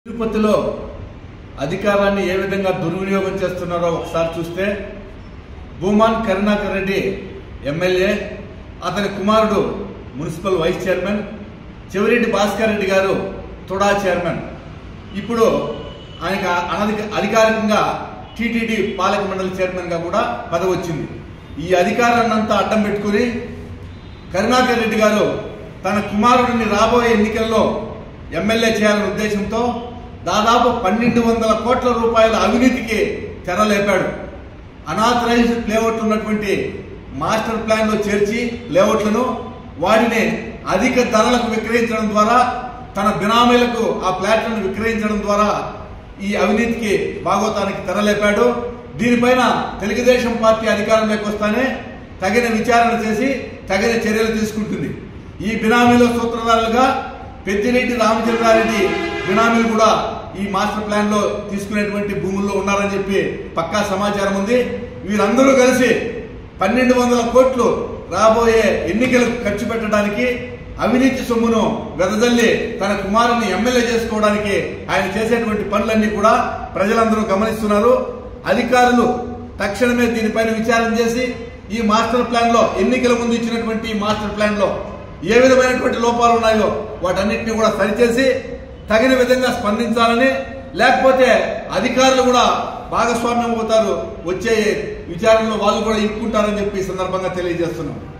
తిరుపతిలో అధికారాన్ని ఏ విధంగా దుర్వినియోగం చేస్తున్నారో ఒకసారి చూస్తే భూమాన్ కరుణాకర్ రెడ్డి ఎమ్మెల్యే, అతని కుమారుడు municipal vice chairman, Chevireddy Bhaskar Reddy గారు తుడా చైర్మన్. ఇప్పుడు ఆయనకు అధికారికంగా టీటీడీ పాలక మండలి చైర్మన్ గా కూడా పదవి వచ్చింది. ఈ అధికారాన్నంతా అడ్డం పెట్టుకుని కరుణాకర్ రెడ్డి గారు తన కుమారుడిని రాబోయే ఎన్నికల్లో ఎమ్మెల్యే చేయాలనే ఉద్దేశంతో దాదాపు 1200 కోట్ల రూపాయల అవినీతికి తెరలేపాడు. అనాథరైజ్డ్ లేఅవుట్లు ఉన్నటువంటి మాస్టర్ ప్లాన్ లో చేర్చి లేఅవుట్లను వాటిని అధిక ధరలకు విక్రయించడం ద్వారా, తన బినామీలకు ఆ ప్లాట్లను విక్రయించడం ద్వారా ఈ అవినీతికి భాగోతానికి తెరలేపాడు. దీనిపైన తెలుగుదేశం పార్టీ అధికారంలోకి వస్తానే తగిన విచారణ చేసి తగిన చర్యలు తీసుకుంటుంది. ఈ బినామీల సూత్రధారులుగా పెద్దిరెడ్డి రామచంద్రారెడ్డి బినామీలు కూడా ఈ మాస్టర్ ప్లాన్ లో తీసుకునేటువంటి భూముల్లో ఉన్నారని చెప్పి పక్కా సమాచారం ఉంది. వీరందరూ కలిసి 1200 కోట్లు రాబోయే ఎన్నికలకు ఖర్చు పెట్టడానికి, అవినీతి సొమ్మును వెదజల్లి తన కుమారుని ఎమ్మెల్యే చేసుకోవడానికి ఆయన చేసేటువంటి పనులన్నీ కూడా ప్రజలందరూ గమనిస్తున్నారు. అధికారులు తక్షణమే దీనిపైన విచారణ చేసి ఈ మాస్టర్ ప్లాన్ లో, ఎన్నికల ముందు ఇచ్చినటువంటి మాస్టర్ ప్లాన్ లో ఏ విధమైనటువంటి లోపాలు ఉన్నాయో వాటన్నిటిని కూడా సరిచేసి తగిన విధంగా స్పందించాలని, లేకపోతే అధికారులు కూడా భాగస్వామ్యం అవుతారు, వచ్చే విచారణలో వాళ్ళు కూడా ఇప్పుకుంటారని చెప్పి ఈ సందర్భంగా తెలియజేస్తున్నాం.